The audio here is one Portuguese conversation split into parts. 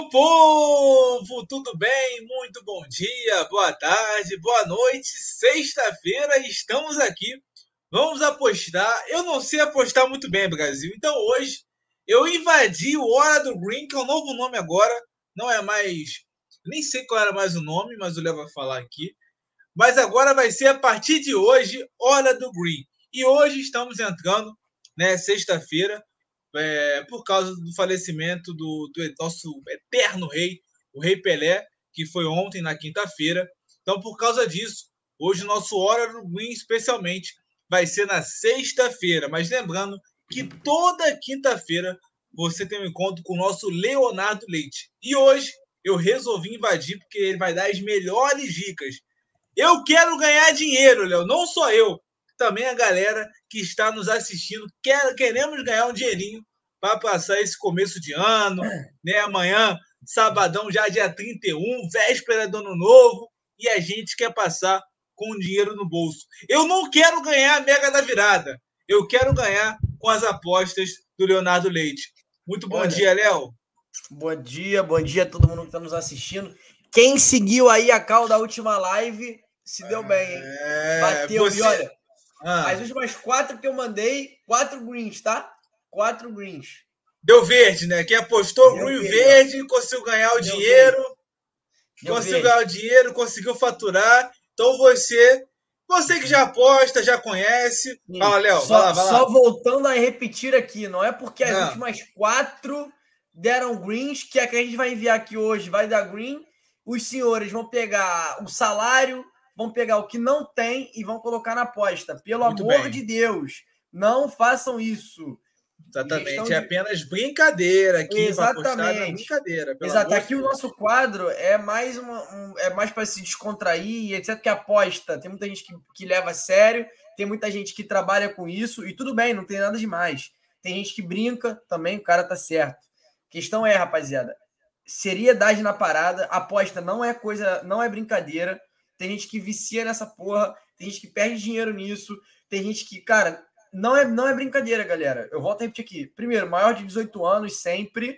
povo! Tudo bem? Muito bom dia, boa tarde, boa noite. Sexta-feira estamos aqui. Vamos apostar. Eu não sei apostar muito bem, Brasil. Então hoje eu invadi o Hora do Green, que é o novo nome agora. Não é mais. Nem sei qual era mais o nome, mas o Léo vai falar aqui. Mas agora vai ser a partir de hoje, Hora do Green. E hoje estamos entrando, né, sexta-feira, por causa do falecimento do nosso eterno rei, o Rei Pelé, que foi ontem, na quinta-feira. Então, por causa disso, hoje o nosso Hora do Green, especialmente, vai ser na sexta-feira. Mas lembrando que toda quinta-feira você tem um encontro com o nosso Leonardo Leite. E hoje eu resolvi invadir, porque ele vai dar as melhores dicas. Eu quero ganhar dinheiro, Léo, não só eu, também a galera que está nos assistindo. Queremos ganhar um dinheirinho para passar esse começo de ano, né? Amanhã, sabadão, já dia 31, véspera do ano novo, e a gente quer passar com dinheiro no bolso. Eu não quero ganhar a Mega da Virada, eu quero ganhar com as apostas do Leonardo Leite. Muito bom dia, Léo. Bom dia a todo mundo que está nos assistindo. Quem seguiu aí a call da última live se deu bem, hein? Bateu. Você... E olha, as últimas 4 que eu mandei, 4 greens, tá? 4 greens. Deu verde, né? Quem apostou green verde, conseguiu ganhar o dinheiro. Conseguiu ganhar o dinheiro, conseguiu faturar. Então você que já aposta, já conhece. Fala, Léo, vai lá. Só voltando a repetir aqui, não é porque as últimas 4 deram greens que a gente vai enviar aqui hoje vai dar green. Os senhores vão pegar o salário, vão pegar o que não tem e vão colocar na aposta. Pelo amor de Deus, não façam isso. Exatamente, é apenas brincadeira aqui. Exatamente. Brincadeira. Exato, aqui o nosso quadro é mais para se descontrair, etc. Que aposta. Tem muita gente que leva a sério, tem muita gente que trabalha com isso, e tudo bem, não tem nada demais. Tem gente que brinca também, o cara tá certo. A questão é, rapaziada, seriedade na parada, aposta não é coisa, não é brincadeira. Tem gente que vicia nessa porra, tem gente que perde dinheiro nisso, tem gente que, cara, não é brincadeira, galera. Eu volto a repetir aqui. Primeiro, maior de 18 anos sempre.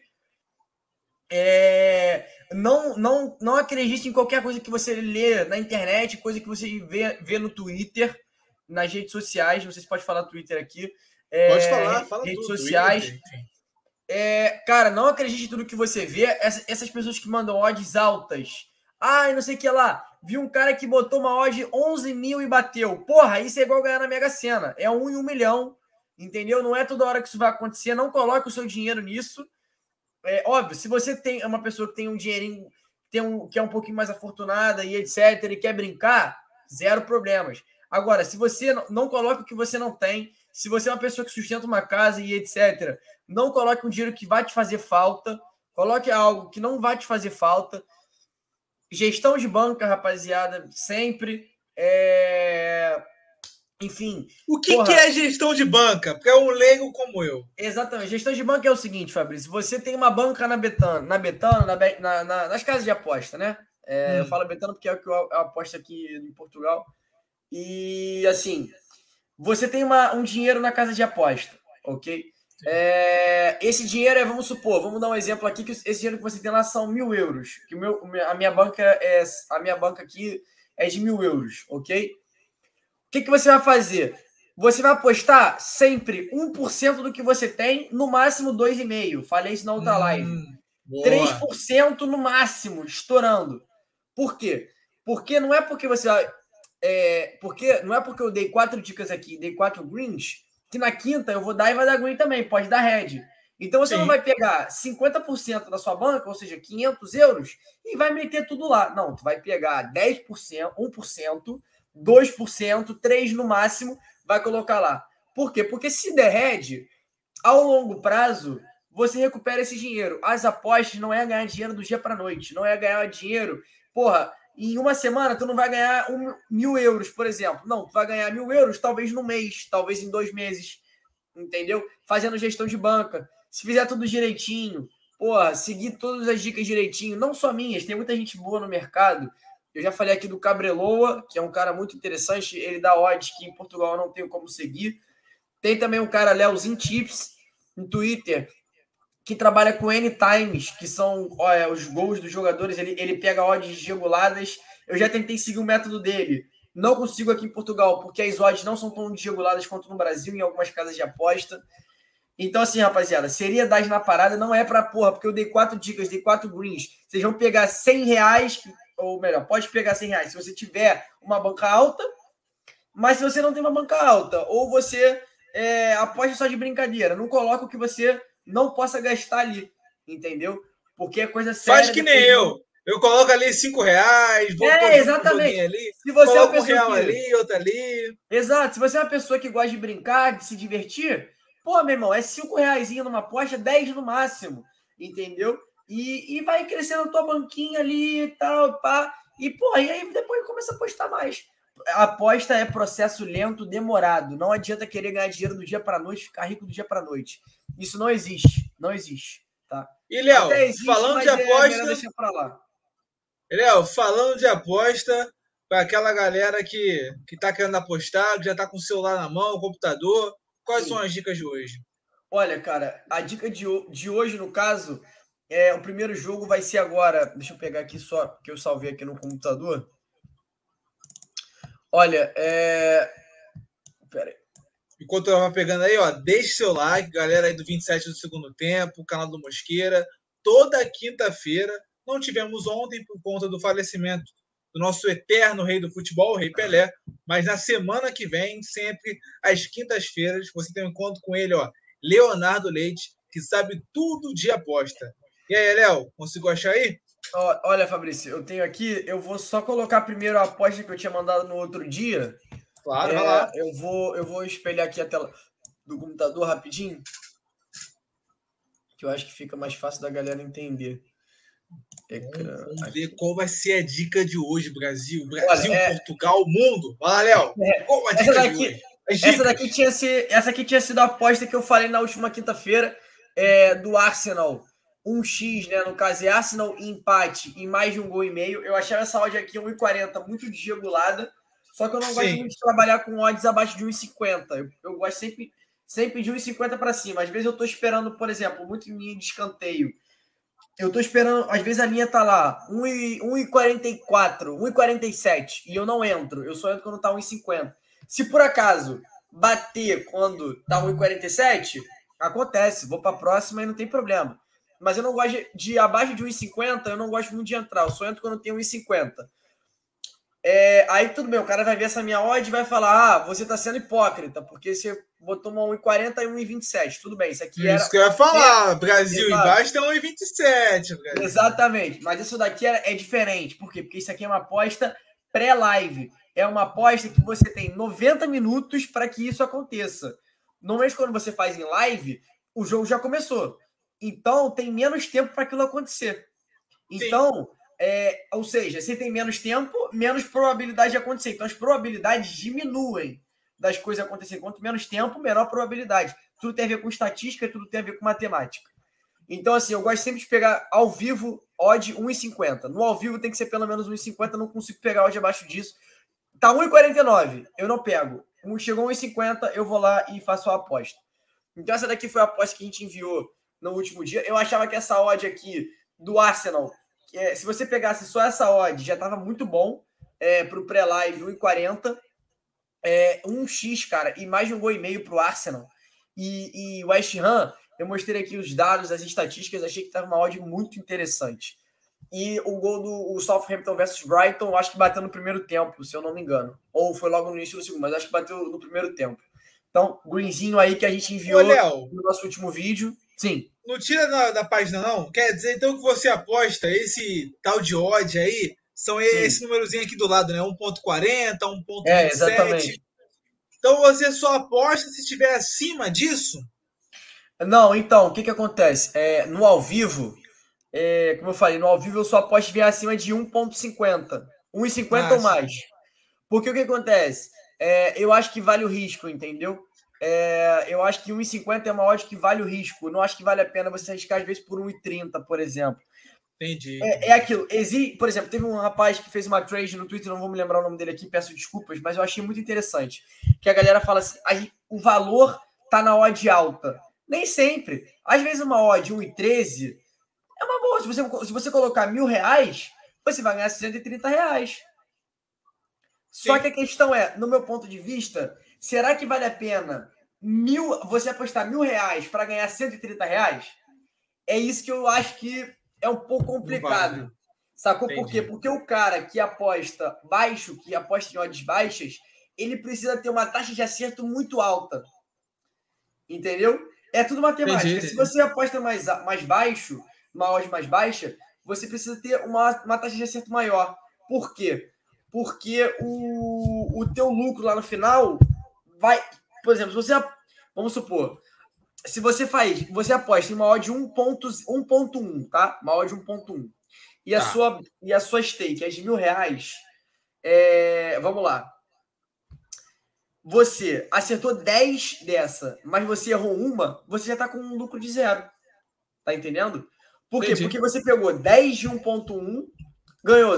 Não acredite em qualquer coisa que você lê na internet, coisa que você vê no Twitter, nas redes sociais. Vocês podem falar Twitter aqui. Pode falar, fala redes tudo, sociais. Twitter, cara, não acredite em tudo que você vê. Essas pessoas que mandam odds altas. Não sei o que lá. Vi um cara que botou uma odd 11 mil e bateu. Porra, isso é igual ganhar na Mega Sena. É 1 em 1 milhão. Entendeu? Não é toda hora que isso vai acontecer. Não coloque o seu dinheiro nisso. É óbvio, se você tem uma pessoa que tem um dinheirinho, que é um pouquinho mais afortunada e etc, e quer brincar, zero problemas. Agora, se você não coloca o que você não tem, se você é uma pessoa que sustenta uma casa e etc, não coloque um dinheiro que vai te fazer falta, coloque algo que não vai te fazer falta. Gestão de banca, rapaziada, sempre. Enfim. O que é gestão de banca? Porque é um leigo como eu. Exatamente. Gestão de banca é o seguinte, Fabrício. Você tem uma banca na Betano, nas casas de aposta, né? Eu falo Betano porque é o que eu aposto aqui em Portugal. E, assim, você tem um dinheiro na casa de aposta, ok? Esse dinheiro vamos supor, vamos dar um exemplo aqui, que esse dinheiro que você tem lá são 1.000 euros. Que a minha banca aqui é de 1.000 euros, ok? O que você vai fazer? Você vai apostar sempre 1% do que você tem, no máximo 2,5%. Falei isso na outra live. Boa. 3% no máximo, estourando. Por quê? Porque não é porque você vai... não é porque eu dei 4 dicas aqui, dei 4 greens, que na quinta eu vou dar e vai dar green também, pode dar red. Então você não vai pegar 50% da sua banca, ou seja, 500 euros, e vai meter tudo lá. Não, tu vai pegar 10%, 1%, 2%, 3% no máximo, vai colocar lá. Por quê? Porque se der red, ao longo prazo, você recupera esse dinheiro. As apostas não é ganhar dinheiro do dia para noite, não é ganhar dinheiro... Porra, em uma semana tu não vai ganhar 1.000 euros, por exemplo. Não, tu vai ganhar 1.000 euros talvez no mês, talvez em 2 meses, entendeu? Fazendo gestão de banca. Se fizer tudo direitinho, porra, seguir todas as dicas direitinho, não só minhas, tem muita gente boa no mercado. Eu já falei aqui do Cabreloa, que é um cara muito interessante, ele dá odds que em Portugal eu não tenho como seguir. Tem também um cara, Leozinho Tips, no Twitter, que trabalha com N-Times, que são os gols dos jogadores, ele pega odds reguladas. Eu já tentei seguir o método dele. Não consigo aqui em Portugal, porque as odds não são tão desreguladas quanto no Brasil, em algumas casas de aposta. Então, assim, rapaziada, seriedade na parada não é pra porra, porque eu dei 4 dicas, dei 4 greens. Vocês vão pegar R$100, ou melhor, pode pegar R$100 se você tiver uma banca alta, mas se você não tem uma banca alta, ou você aposta só de brincadeira, não coloca o que você não possa gastar ali, entendeu? Porque é coisa séria. Faz que nem eu. Eu coloco ali R$5, vou exatamente. Ali, se você coloco é uma pessoa R$1 ali, outro ali. Exato. Se você é uma pessoa que gosta de brincar, de se divertir, pô, meu irmão, é R$5 numa aposta, 10 no máximo, entendeu? E vai crescendo a tua banquinha ali e tal, pá. E, pô, e aí depois começa a apostar mais. A aposta é processo lento, demorado. Não adianta querer ganhar dinheiro do dia para noite, ficar rico do dia para noite. Isso não existe. Não existe, tá? E, Léo, falando de aposta... melhor deixar pra lá. Léo, falando de aposta, para aquela galera que tá querendo apostar, que já tá com o celular na mão, o computador, quais são as dicas de hoje? Olha, cara, a dica de hoje, no caso, o primeiro jogo vai ser agora. Deixa eu pegar aqui só, que eu salvei aqui no computador. Olha, Pera aí. Enquanto eu tava pegando aí, ó, deixe seu like, galera aí do 27 do segundo tempo, canal do Mosqueira. Toda quinta-feira, não tivemos ontem por conta do falecimento do nosso eterno rei do futebol, o Rei Pelé, mas na semana que vem, sempre às quintas-feiras, você tem um encontro com ele, ó, Leonardo Leite, que sabe tudo de aposta. E aí, Léo, consigo achar aí? Olha, Fabrício, eu tenho aqui, eu vou só colocar primeiro a aposta que eu tinha mandado no outro dia. Claro, vai lá. Eu vou espelhar aqui a tela do computador rapidinho, que eu acho que fica mais fácil da galera entender. Vamos ver qual vai ser a dica de hoje, Brasil. Brasil, olha, Portugal, mundo. Vai lá, Léo. Qual a dica de hoje? Essa aqui tinha sido a aposta que eu falei na última quinta-feira do Arsenal. 1x, né? No caso, é Arsenal empate e mais de 1,5 gols. Eu achava essa odd aqui 1,40 muito desregulada. Só que eu não gosto muito de trabalhar com odds abaixo de 1,50. Eu gosto sempre de 1,50 para cima. Às vezes eu tô esperando, por exemplo, muito em linha de escanteio. Eu tô esperando, às vezes a linha tá lá, 1,44, 1,47, e eu não entro. Eu só entro quando tá 1,50. Se por acaso bater quando tá 1,47, acontece. Vou pra próxima e não tem problema. Mas eu não gosto de abaixo de 1,50, eu não gosto muito de entrar. Eu só entro quando tem 1,50. Aí tudo bem, o cara vai ver essa minha odd e vai falar: você tá sendo hipócrita, porque você botou uma 1,40 e 1,27. Tudo bem, isso aqui era... Isso que eu ia falar, Brasil embaixo tá 1,27. Exatamente, mas isso daqui é diferente. Por quê? Porque isso aqui é uma aposta pré-live. É uma aposta que você tem 90 minutos para que isso aconteça. Normalmente, quando você faz em live, o jogo já começou. Então, tem menos tempo para aquilo acontecer. Então... ou seja, se tem menos tempo, menos probabilidade de acontecer. Então, as probabilidades diminuem das coisas acontecerem. Quanto menos tempo, menor probabilidade. Tudo tem a ver com estatística, tudo tem a ver com matemática. Então, assim, eu gosto sempre de pegar ao vivo odd 1,50. No ao vivo tem que ser pelo menos 1,50. Não consigo pegar odd abaixo disso. Tá 1,49. Eu não pego. Chegou 1,50, eu vou lá e faço a aposta. Então, essa daqui foi a aposta que a gente enviou no último dia. Eu achava que essa odd aqui do Arsenal... se você pegasse só essa odd, já estava muito bom para o pré-live, 1,40. 1x, cara, e mais de 1,5 gols para o Arsenal. E o West Ham, eu mostrei aqui os dados, as estatísticas, achei que estava uma odd muito interessante. E o gol do Southampton versus Brighton, eu acho que bateu no primeiro tempo, se eu não me engano. Ou foi logo no início do segundo, mas acho que bateu no primeiro tempo. Então, greenzinho aí que a gente enviou no nosso último vídeo. Sim. Não tira da página, não. Quer dizer, então, que você aposta esse tal de odd aí, são esse númerozinho aqui do lado, né? 1,40, 1,27. Exatamente. Então, você só aposta se estiver acima disso? Não, então, o que acontece? No ao vivo, como eu falei, no ao vivo eu só aposto se vier acima de 1,50. 1,50 ou mais. Porque o que acontece? Eu acho que vale o risco, entendeu? Eu acho que 1,50 é uma odd que vale o risco. Eu não acho que vale a pena você arriscar, às vezes, por 1,30, por exemplo. Entendi. Aquilo. Por exemplo, teve um rapaz que fez uma trade no Twitter, não vou me lembrar o nome dele aqui, peço desculpas, mas eu achei muito interessante. Que a galera fala assim, o valor tá na odd alta. Nem sempre. Às vezes uma odd 1,13 é uma boa. Se você colocar R$1.000, você vai ganhar R$130. Só que a questão é, no meu ponto de vista, será que vale a pena você apostar R$1.000 para ganhar R$130? É isso que eu acho que é um pouco complicado. Vale. Sacou? Por quê? Porque o cara que aposta baixo, que aposta em odds baixas, ele precisa ter uma taxa de acerto muito alta. Entendeu? É tudo matemática. Entendi. Se você aposta mais baixo, uma odd mais baixa, você precisa ter uma taxa de acerto maior. Por quê? Porque o teu lucro lá no final vai... Por exemplo, se você... Vamos supor, se você aposta em uma odd 1.1, tá? Uma odd 1.1. E a sua stake é de R$1.000, vamos lá. Você acertou 10 dessa, mas você errou uma, você já está com um lucro de 0. Tá entendendo? Por quê? Porque você pegou 10 de 1.1, ganhou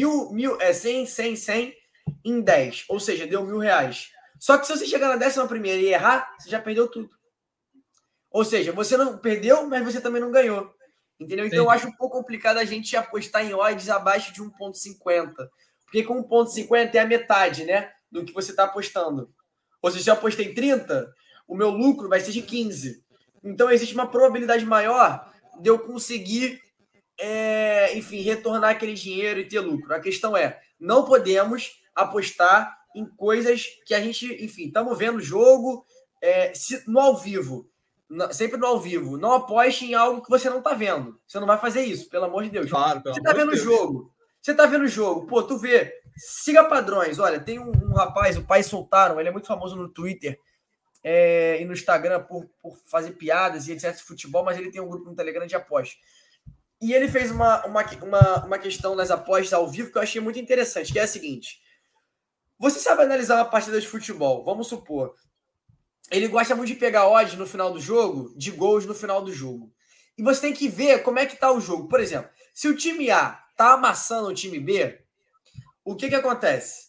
100 em 10. Ou seja, deu R$1.000. Só que se você chegar na 11ª e errar, você já perdeu tudo. Ou seja, você não perdeu, mas você também não ganhou. Entendeu? Então eu acho um pouco complicado a gente apostar em odds abaixo de 1.50. Porque com 1.50 é a metade, né? Do que você está apostando. Ou seja, se eu apostei em 30, o meu lucro vai ser de 15. Então existe uma probabilidade maior de eu conseguir, enfim, retornar aquele dinheiro e ter lucro. A questão é, não podemos apostar em coisas que a gente, enfim, estamos vendo o jogo no ao vivo. Sempre no ao vivo. Não aposte em algo que você não está vendo. Você não vai fazer isso, pelo amor de Deus. Claro, pelo você está amor vendo de o Deus. jogo. Você está vendo o jogo. Pô, tu vê. Siga padrões. Olha, tem um rapaz, o Pai Soltaram, ele é muito famoso no Twitter e no Instagram por fazer piadas e etc de futebol, mas ele tem um grupo no Telegram de apostas. E ele fez uma questão nas apostas ao vivo que eu achei muito interessante, que é a seguinte. Você sabe analisar uma partida de futebol, vamos supor. Ele gosta muito de pegar odds no final do jogo, de gols no final do jogo. E você tem que ver como é que tá o jogo. Por exemplo, se o time A tá amassando o time B, o que acontece?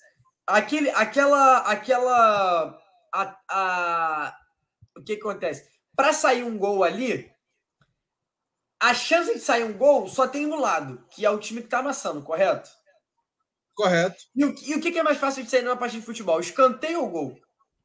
O que acontece? Para sair um gol ali, a chance de sair um gol só tem um lado, que é o time que tá amassando, correto? Correto. E o que é mais fácil de sair numa partida de futebol? O escanteio ou o gol?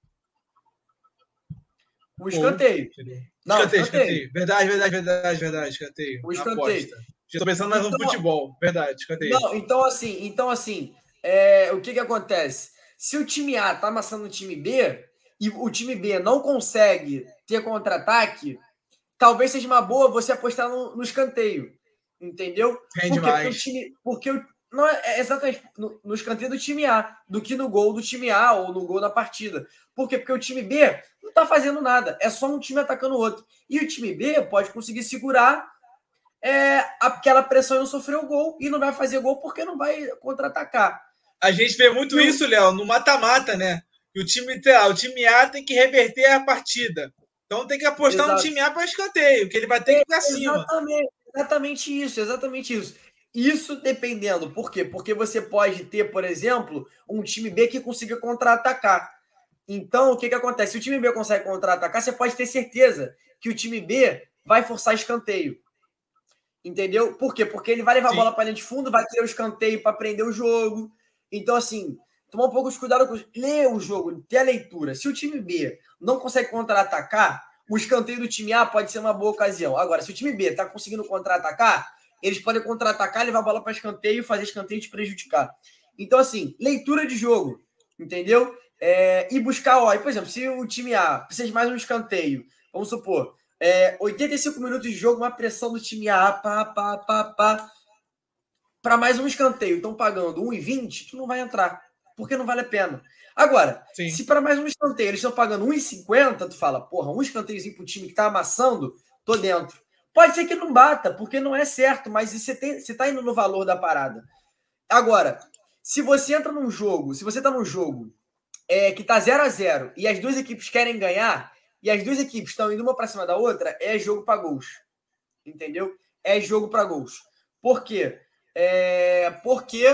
O escanteio. Não, escanteio. Verdade, escanteio. O escanteio. Aposta. Já tô pensando mais no futebol. Verdade, escanteio. Não, então assim, o que acontece? Se o time A tá amassando o time B e o time B não consegue ter contra-ataque, talvez seja uma boa você apostar no escanteio. Entendeu? Rende mais. Não é exatamente no escanteio do time A, do que no gol do time A ou no gol da partida. Por quê? Porque o time B não tá fazendo nada. É só um time atacando o outro. E o time B pode conseguir segurar aquela pressão e não sofrer o gol. E não vai fazer gol porque não vai contra-atacar. A gente vê muito isso, Léo, no mata-mata, né? E o time A tem que reverter a partida. Então tem que apostar no time A para escanteio, que ele vai ter que ir para cima. Exatamente isso. Isso dependendo. Por quê? Porque você pode ter, por exemplo, um time B que consiga contra-atacar. Então, o que acontece? Se o time B consegue contra-atacar, você pode ter certeza que o time B vai forçar escanteio. Entendeu? Por quê? Porque ele vai levar a bola para a linha de fundo, vai ter o escanteio para prender o jogo. Então, assim, tomar um pouco de cuidado com ler o jogo, ter a leitura. Se o time B não consegue contra-atacar, o escanteio do time A pode ser uma boa ocasião. Agora, se o time B está conseguindo contra-atacar, eles podem contra-atacar, levar a bola para escanteio, fazer escanteio e te prejudicar. Então, assim, leitura de jogo, entendeu? E buscar, por exemplo, se o time A precisa de mais um escanteio, vamos supor, 85 minutos de jogo, uma pressão do time A, para mais um escanteio, estão pagando 1,20, tu não vai entrar, porque não vale a pena. Agora, se para mais um escanteio eles estão pagando 1,50, tu fala, porra, um escanteiozinho pro time que tá amassando, tô dentro. Pode ser que não bata, porque não é certo, mas você tá indo no valor da parada. Agora, se você entra num jogo, se você tá num jogo que tá 0-0 e as duas equipes querem ganhar, e as duas equipes estão indo uma para cima da outra, é jogo para gols. Entendeu? É jogo para gols. Por quê? Porque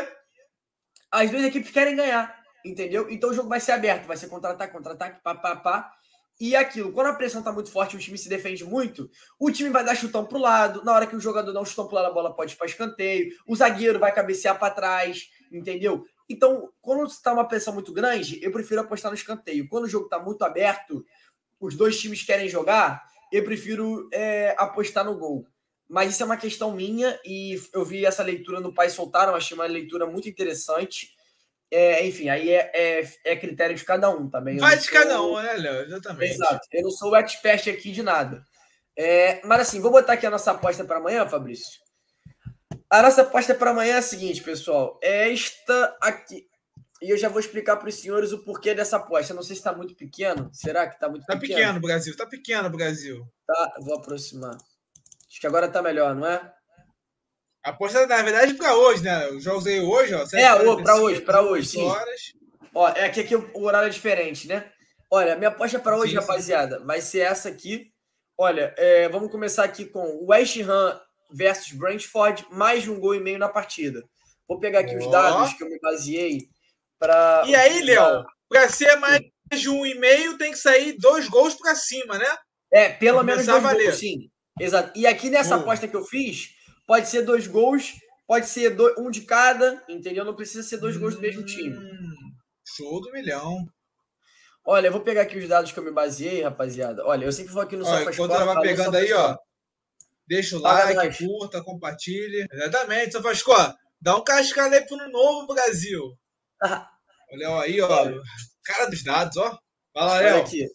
as duas equipes querem ganhar. Entendeu? Então o jogo vai ser aberto, vai ser contra-ataque, pá. E aquilo, quando a pressão tá muito forte, o time se defende muito, o time vai dar chutão pro lado, na hora que o jogador dá um chutão pro lado, a bola pode ir para escanteio, o zagueiro vai cabecear para trás, entendeu? Então, quando está uma pressão muito grande, eu prefiro apostar no escanteio. Quando o jogo está muito aberto, os dois times querem jogar, eu prefiro apostar no gol. Mas isso é uma questão minha e eu vi essa leitura no Pai Soltaram, achei uma leitura muito interessante. Enfim, aí é critério de cada um também. Vai de cada um, né, Léo? Exatamente. Exato. Eu não sou o expert aqui de nada. Mas assim, vou botar aqui a nossa aposta para amanhã, Fabrício. A nossa aposta para amanhã é a seguinte, pessoal. É esta aqui. E eu já vou explicar para os senhores o porquê dessa aposta. Eu não sei se está muito pequeno. Será que está muito pequeno? Tá pequeno, Brasil. Tá pequeno, Brasil. Tá, vou aproximar. Acho que agora tá melhor, não é? A aposta, na verdade, para hoje, né? Os jogos aí hoje, ó. Para hoje, sim. Horas. Ó, aqui o horário é diferente, né? Olha, minha aposta para hoje, sim, rapaziada, sim. Vai ser essa aqui. Olha, vamos começar aqui com West Ham versus Brentford, mais de 1,5 gols na partida. Vou pegar aqui os dados que eu me baseei para... E aí, Léo, para ser mais de 1,5, tem que sair 2 gols para cima, né? Pelo menos 2 gols, sim. Exato. E aqui nessa aposta que eu fiz, pode ser 2 gols, pode ser um de cada, entendeu? Não precisa ser 2 gols do mesmo time. Show do milhão. Olha, eu vou pegar aqui os dados que eu me baseei, rapaziada. Olha, eu sempre vou aqui no SofaScore. Enquanto ela vai pegando aí, ó, deixa o like, curta, compartilhe. Exatamente, SofaScore. Dá um cascalho aí pro novo Brasil. Olha aí, ó. Cara dos dados, ó. Fala, Léo. Olha aqui.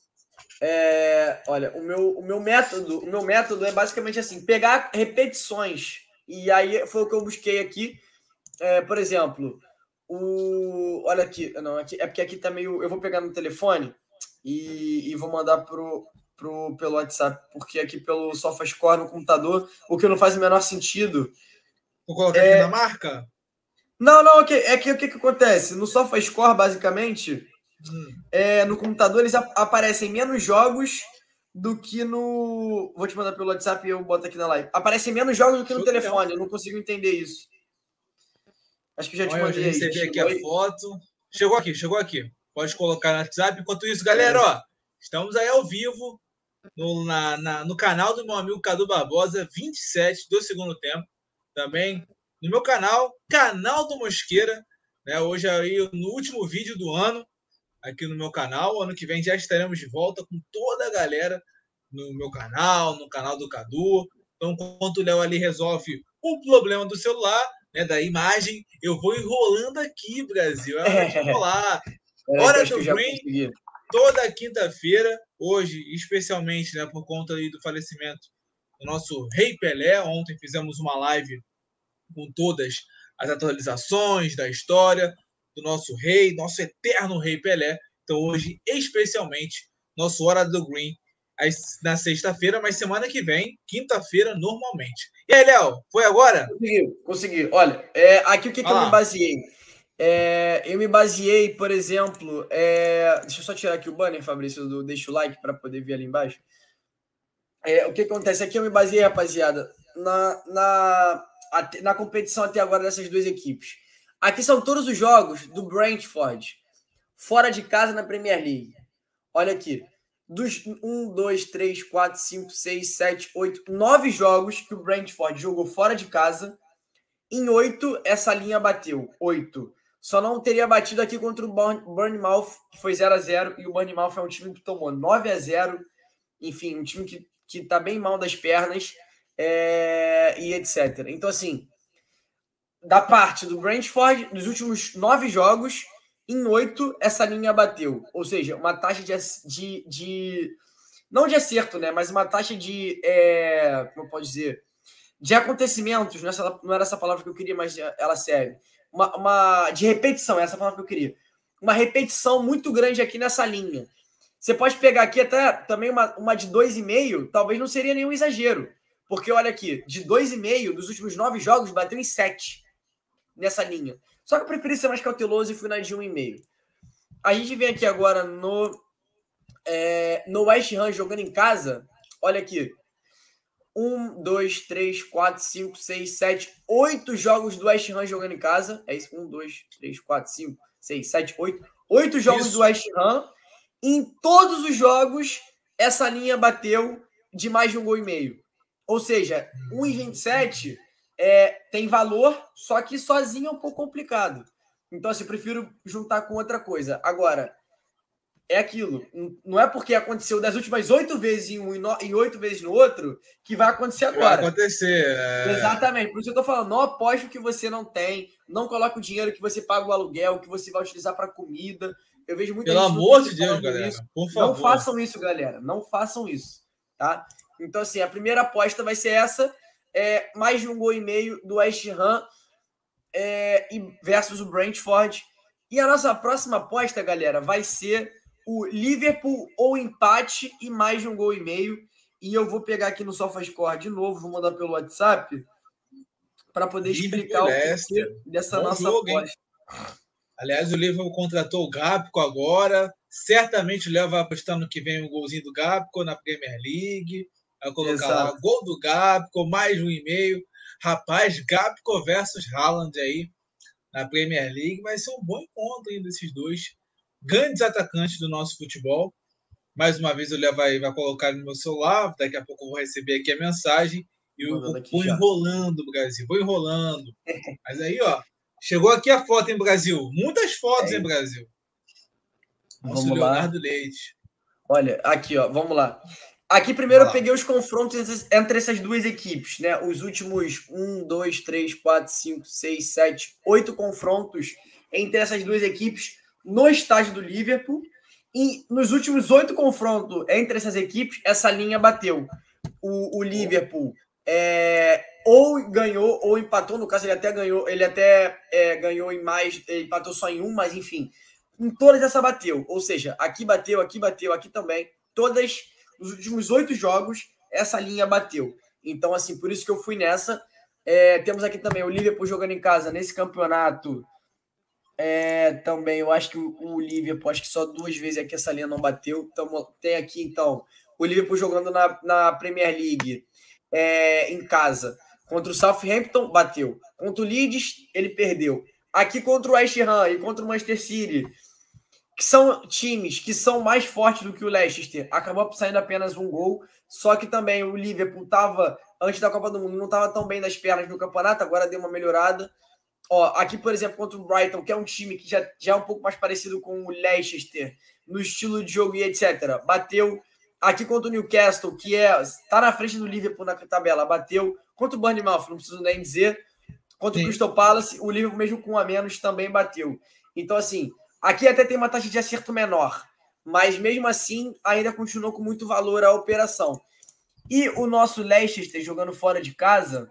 Olha, o meu método é basicamente assim, pegar repetições. E aí foi o que eu busquei aqui. Por exemplo, olha aqui, não, aqui, é porque aqui tá meio... Eu vou pegar no telefone e vou mandar pelo WhatsApp, porque aqui pelo SofaScore no computador, o que não faz o menor sentido. Vou colocar aqui na marca? Não, é que o que acontece? No SofaScore, basicamente... no computador eles aparecem menos jogos do que no... Vou te mandar pelo WhatsApp e eu boto aqui na live. Aparecem menos jogos do que no telefone. Eu não consigo entender isso. Acho que já te mandei aí. Recebi aqui a foto. Chegou aqui. Pode colocar no WhatsApp. Enquanto isso, galera, ó, estamos aí ao vivo no canal do meu amigo Cadu Barbosa, 27 do segundo tempo. Também no meu canal do Mosqueira. Né? Hoje aí no último vídeo do ano. Aqui no meu canal. Ano que vem já estaremos de volta com toda a galera no meu canal, no canal do Cadu. Então, enquanto o Léo ali resolve o problema do celular, né, da imagem, eu vou enrolando aqui, Brasil. Enrolar. Hora do Green, toda quinta-feira, hoje, especialmente, né, por conta aí do falecimento do nosso Rei Pelé. Ontem fizemos uma live com todas as atualizações da história do nosso rei, nosso eterno Rei Pelé. Então, hoje, especialmente, nosso Hora do Green, na sexta-feira, mas semana que vem, quinta-feira, normalmente. E aí, Léo, foi agora? Consegui. Olha, aqui o que eu me baseei? Eu me baseei, por exemplo... deixa eu só tirar aqui o banner, Fabrício, deixa o like para poder ver ali embaixo. O que acontece? Aqui eu me baseei, rapaziada, na competição até agora dessas duas equipes. Aqui são todos os jogos do Brentford, fora de casa na Premier League. Olha aqui. Dos 1, 2, 3, 4, 5, 6, 7, 8, 9 jogos que o Brentford jogou fora de casa, em 8 essa linha bateu. 8. Só não teria batido aqui contra o Bournemouth, que foi 0-0, e o Bournemouth é um time que tomou 9-0. Enfim, um time que tá bem mal das pernas, e etc. Então, assim... Da parte do Brentford, nos últimos 9 jogos, em 8, essa linha bateu. Ou seja, uma taxa de não de acerto, né? Mas uma taxa de... como eu posso dizer? De acontecimentos. Não era essa palavra que eu queria, mas ela serve. De repetição, essa palavra que eu queria. Uma repetição muito grande aqui nessa linha. Você pode pegar aqui até também uma de 2,5, talvez não seria nenhum exagero. Porque olha aqui, de 2,5, dos últimos 9 jogos, bateu em 7. Nessa linha. Só que eu preferi ser mais cauteloso e fui na de 1,5. A gente vem aqui agora no West Ham jogando em casa. Olha aqui. 1, 2, 3, 4, 5, 6, 7, 8 jogos do West Ham jogando em casa. É isso? 1, 2, 3, 4, 5, 6, 7, 8. 8 jogos do West Ham. Em todos os jogos essa linha bateu de mais de 1,5 gol. Ou seja, 1,27 tem valor, só que sozinho é um pouco complicado. Então, assim, eu prefiro juntar com outra coisa. Agora, é aquilo. Não é porque aconteceu das últimas 8 vezes em um e 8 vezes no outro que vai acontecer agora. Vai acontecer. Exatamente. Por isso que eu tô falando, não aposte o que você não tem, não coloque o dinheiro que você paga o aluguel, que você vai utilizar para comida. Eu vejo muita gente. Pelo amor de Deus, galera. Isso. Por favor. Não façam isso, galera. Não façam isso. Tá? Então, assim, a primeira aposta vai ser essa. Mais de 1,5 gol do West Ham versus o Brentford. E a nossa próxima aposta, galera, vai ser o Liverpool ou empate e mais de 1,5 gol. E eu vou pegar aqui no SofaScore de novo, vou mandar pelo WhatsApp para poder explicar o porquê dessa nossa aposta. Aliás, o Liverpool contratou o Gakpo agora. Certamente o Léo vai apostar no que vem um golzinho do Gakpo na Premier League. Vai colocar lá gol do Gakpo, mais de 1,5. Rapaz, Gakpo versus Haaland aí na Premier League. Vai ser um bom encontro ainda desses dois grandes atacantes do nosso futebol. Mais uma vez o Léo vai colocar no meu celular. Daqui a pouco eu vou receber aqui a mensagem. E eu vou enrolando, Brasil. Vou enrolando. Mas aí, ó. Chegou aqui a foto, hein, Brasil? Muitas fotos, hein, Brasil? Nosso vamos Leonardo lá. Leite. Olha, aqui, ó. Vamos lá. Aqui primeiro eu peguei os confrontos entre essas duas equipes, né? Os últimos 1, 2, 3, 4, 5, 6, 7, 8 confrontos entre essas duas equipes no estádio do Liverpool. E nos últimos 8 confrontos entre essas equipes, essa linha bateu. O Liverpool ou ganhou ou empatou. No caso, ele até ganhou em mais, ele empatou só em um, mas enfim. Em todas essa bateu. Ou seja, aqui bateu, aqui também. Todas, nos últimos 8 jogos, essa linha bateu. Então, assim, por isso que eu fui nessa. Temos aqui também o Liverpool jogando em casa nesse campeonato. Também, eu acho que o Liverpool, acho que só 2 vezes aqui essa linha não bateu. Então, tem aqui, então, o Liverpool jogando na Premier League em casa. Contra o Southampton, bateu. Contra o Leeds, ele perdeu. Aqui contra o West Ham e contra o Manchester City, que são times que são mais fortes do que o Leicester, acabou saindo apenas 1 gol. Só que também o Liverpool estava, antes da Copa do Mundo, não estava tão bem das pernas no campeonato, agora deu uma melhorada. Ó, aqui, por exemplo, contra o Brighton, que é um time que já é um pouco mais parecido com o Leicester, no estilo de jogo e etc. Bateu. Aqui contra o Newcastle, que está na frente do Liverpool na tabela, bateu. Contra o Bournemouth, não preciso nem dizer. Contra o Crystal Palace, o Liverpool, mesmo com 1 a menos, também bateu. Então, assim, aqui até tem uma taxa de acerto menor, mas mesmo assim, ainda continuou com muito valor a operação. E o nosso Leicester jogando fora de casa,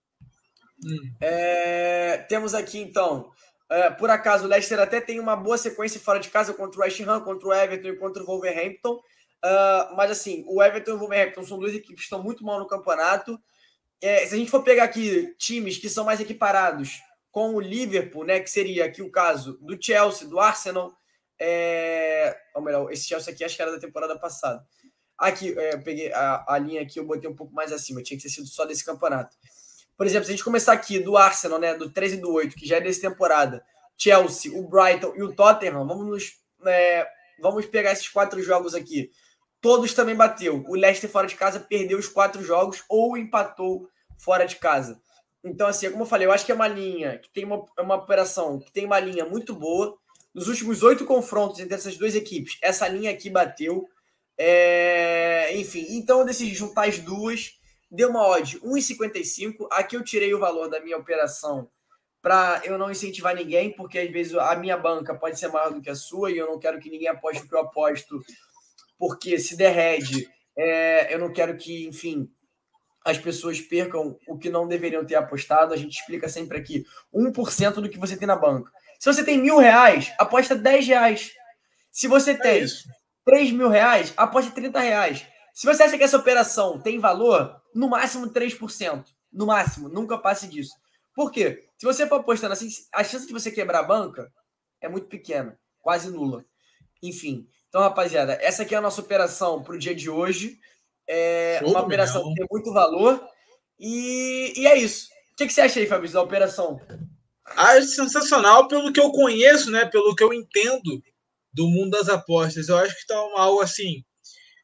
temos aqui, então, por acaso, o Leicester até tem uma boa sequência fora de casa contra o West Ham, contra o Everton e contra o Wolverhampton. Mas, assim, o Everton e o Wolverhampton são 2 equipes que estão muito mal no campeonato. Se a gente for pegar aqui times que são mais equiparados com o Liverpool, né, que seria aqui o caso do Chelsea, do Arsenal, ou melhor, esse Chelsea aqui acho que era da temporada passada. Aqui, eu peguei a linha aqui, eu botei um pouco mais acima, tinha que ter sido só desse campeonato. Por exemplo, se a gente começar aqui do Arsenal, né, do 13 e do 8, que já é dessa temporada, Chelsea, o Brighton e o Tottenham, vamos pegar esses 4 jogos aqui. Todos também bateu. O Leicester fora de casa perdeu os 4 jogos ou empatou fora de casa. Então, assim, como eu falei, eu acho que é uma linha que tem uma operação que tem uma linha muito boa. Nos últimos 8 confrontos entre essas 2 equipes, essa linha aqui bateu. Enfim, então eu decidi juntar as duas. Deu uma odd 1,55. Aqui eu tirei o valor da minha operação para eu não incentivar ninguém, porque às vezes a minha banca pode ser maior do que a sua e eu não quero que ninguém aposte o que eu aposto, porque se der head, eu não quero que, enfim, as pessoas percam o que não deveriam ter apostado. A gente explica sempre aqui 1% do que você tem na banca. Se você tem R$1.000, aposta R$10. Se você tem R$3.000, aposta R$30. Se você acha que essa operação tem valor, no máximo 3%. No máximo, nunca passe disso. Por quê? Se você for apostando assim, a chance de você quebrar a banca é muito pequena, quase nula. Enfim, então, rapaziada, essa aqui é a nossa operação para o dia de hoje. Uma operação que tem muito valor. E é isso. O que você acha aí, Fabrício, da operação? É sensacional pelo que eu conheço, né? Pelo que eu entendo do mundo das apostas. Eu acho que está algo assim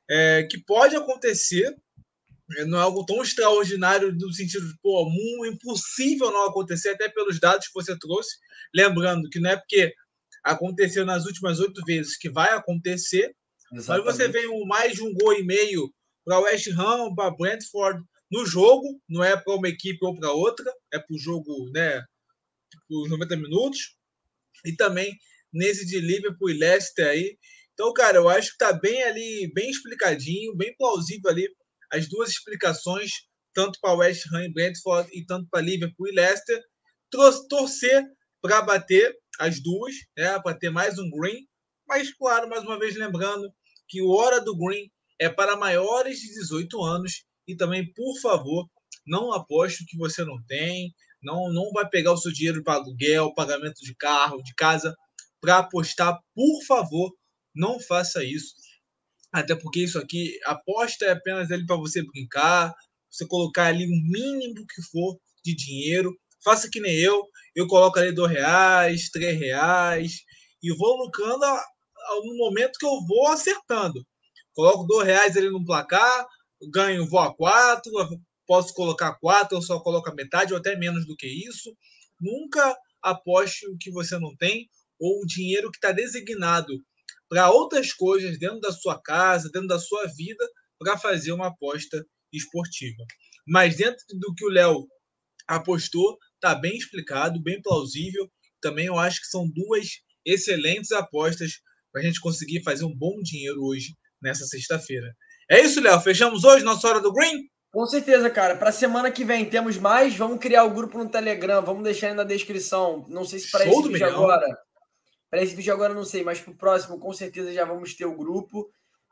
que pode acontecer, não é algo tão extraordinário no sentido de, pô, impossível não acontecer, até pelos dados que você trouxe. Lembrando que não é porque aconteceu nas últimas 8 vezes que vai acontecer, mas você vê mais de 1,5 gols para o West Ham, para Brentford no jogo, não é para uma equipe ou para outra, é para o jogo, né, os 90 minutos, e também nesse de Liverpool e Leicester aí. Então, cara, eu acho que tá bem ali, bem explicadinho, bem plausível ali as duas explicações, tanto para West Ham e Brentford e tanto para Liverpool e Leicester. Torcer para bater as duas, né, para ter mais um green, mas claro, mais uma vez lembrando que o Hora do Green é para maiores de 18 anos e também, por favor, não aposte o que você não tem, não vai pegar o seu dinheiro para aluguel, pagamento de carro, de casa, para apostar. Por favor, não faça isso. Até porque isso aqui, aposta é apenas ali para você brincar, você colocar ali o mínimo que for de dinheiro. Faça que nem eu coloco ali R$2, R$3 e vou lucrando no momento que eu vou acertando. Coloco R$2 ali no placar, ganho, vou a 4, posso colocar 4, eu só coloco a metade ou até menos do que isso. Nunca aposte o que você não tem ou o dinheiro que está designado para outras coisas dentro da sua casa, dentro da sua vida, para fazer uma aposta esportiva. Mas dentro do que o Léo apostou, está bem explicado, bem plausível. Também eu acho que são duas excelentes apostas para a gente conseguir fazer um bom dinheiro hoje, nessa sexta-feira. É isso, Léo. Fechamos hoje nossa Hora do Green? Com certeza, cara. Para semana que vem temos mais. Vamos criar o grupo no Telegram. Vamos deixar aí na descrição. Não sei se para esse vídeo agora. Para esse vídeo agora não sei, mas para o próximo com certeza já vamos ter o grupo.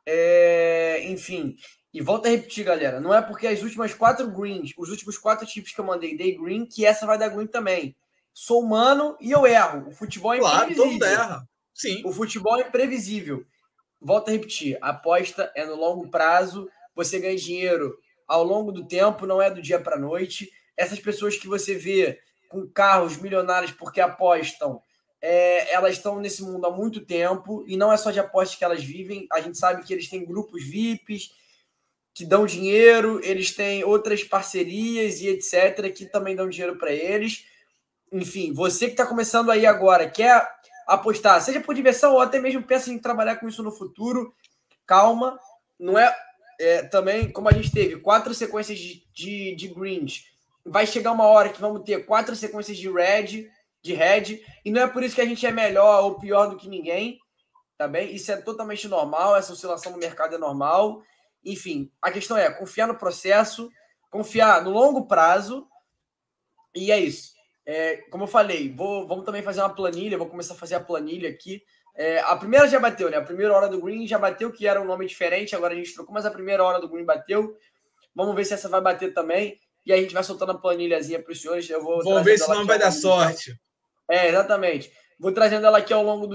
Enfim. E volto a repetir, galera. Não é porque as últimas 4 greens, os últimos 4 tipos que eu mandei dei green, que essa vai dar green também. Sou humano e eu erro. O futebol é imprevisível. Claro, todo mundo erra. Sim. O futebol é imprevisível. Volto a repetir. A aposta é no longo prazo. Você ganha dinheiro ao longo do tempo, não é do dia para a noite. Essas pessoas que você vê com carros milionários porque apostam, elas estão nesse mundo há muito tempo e não é só de apostas que elas vivem. A gente sabe que eles têm grupos VIPs que dão dinheiro, eles têm outras parcerias e etc. que também dão dinheiro para eles. Enfim, você que está começando aí agora, quer apostar, seja por diversão ou até mesmo pensa em trabalhar com isso no futuro, calma. Não também, como a gente teve 4 sequências de greens, vai chegar uma hora que vamos ter 4 sequências de red, e não é por isso que a gente é melhor ou pior do que ninguém, tá bem? Isso é totalmente normal, essa oscilação no mercado é normal. Enfim, a questão é confiar no processo, confiar no longo prazo, e é isso. Como eu falei, vamos também fazer uma planilha, vou começar a fazer a planilha aqui. A primeira já bateu, né? A primeira hora do Green já bateu, que era um nome diferente, agora a gente trocou, mas a primeira hora do Green bateu. Vamos ver se essa vai bater também. E aí a gente vai soltando a planilhazinha para os senhores. Vamos ver se não vai dar sorte. Exatamente. Vou trazendo ela aqui ao longo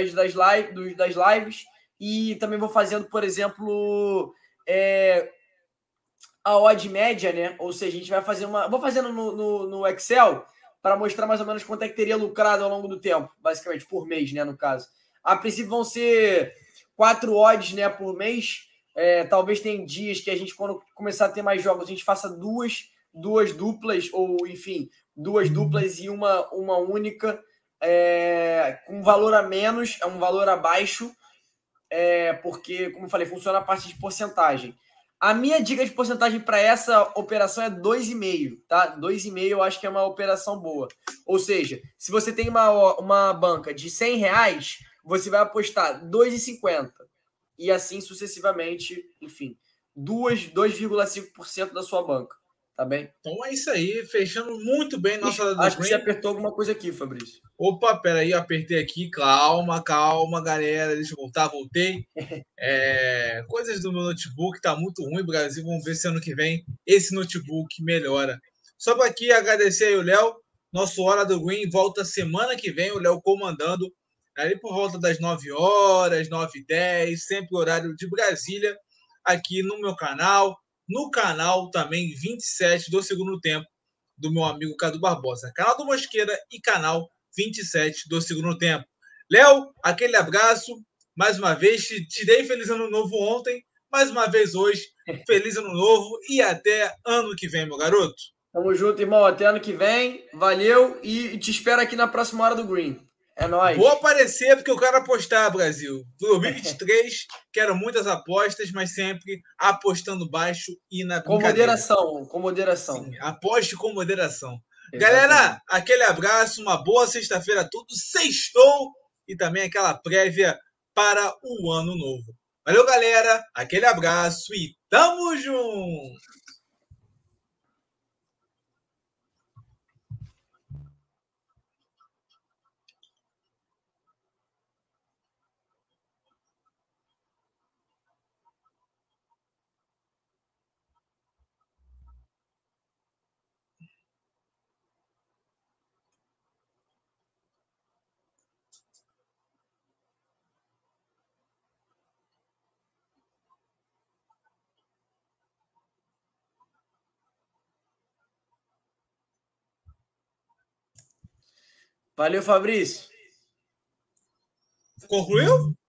das lives. E também vou fazendo, por exemplo, a odd média, né? Ou seja, a gente vai fazer uma. Vou fazendo no Excel para mostrar mais ou menos quanto é que teria lucrado ao longo do tempo, basicamente, por mês, né? No caso. A princípio vão ser 4 odds, né, por mês. Talvez tenha dias que a gente, quando começar a ter mais jogos, a gente faça duas duplas, ou enfim, 2 duplas e uma única, com valor a menos, um valor abaixo, porque, como eu falei, funciona a parte de porcentagem. A minha dica de porcentagem para essa operação é 2,5, tá? 2,5 eu acho que é uma operação boa. Ou seja, se você tem uma banca de R$100, você vai apostar 2,50. E assim sucessivamente, enfim, 2,5% da sua banca. Tá bem? Então é isso aí, fechando muito bem nossa... Acho que você apertou alguma coisa aqui, Fabrício. Opa, peraí, eu apertei aqui. Calma, galera. Deixa eu voltar, voltei. Coisas do meu notebook, tá muito ruim, Brasil. Vamos ver se ano que vem esse notebook melhora. Só para aqui agradecer aí o Léo. Nosso Hora do Green volta semana que vem, o Léo comandando, ali por volta das 9 horas, 9h10, sempre horário de Brasília, aqui no meu canal. No canal também 27 do segundo tempo, do meu amigo Cadu Barbosa. Canal do Mosqueira e canal 27 do segundo tempo. Léo, aquele abraço. Mais uma vez, te dei feliz ano novo ontem, mais uma vez hoje. Feliz ano novo e até ano que vem, meu garoto. Tamo junto, irmão. Até ano que vem. Valeu e te espero aqui na próxima hora do Green. É nóis. Vou aparecer porque eu quero apostar, Brasil. 2023, quero muitas apostas, mas sempre apostando baixo e na Com brincadeira. moderação, com moderação. Sim, aposte com moderação. Exatamente. Galera, aquele abraço, uma boa sexta-feira a todos. Sextou e também aquela prévia para o ano novo. Valeu, galera. Aquele abraço e tamo junto! Valeu, Fabrício. Concluiu?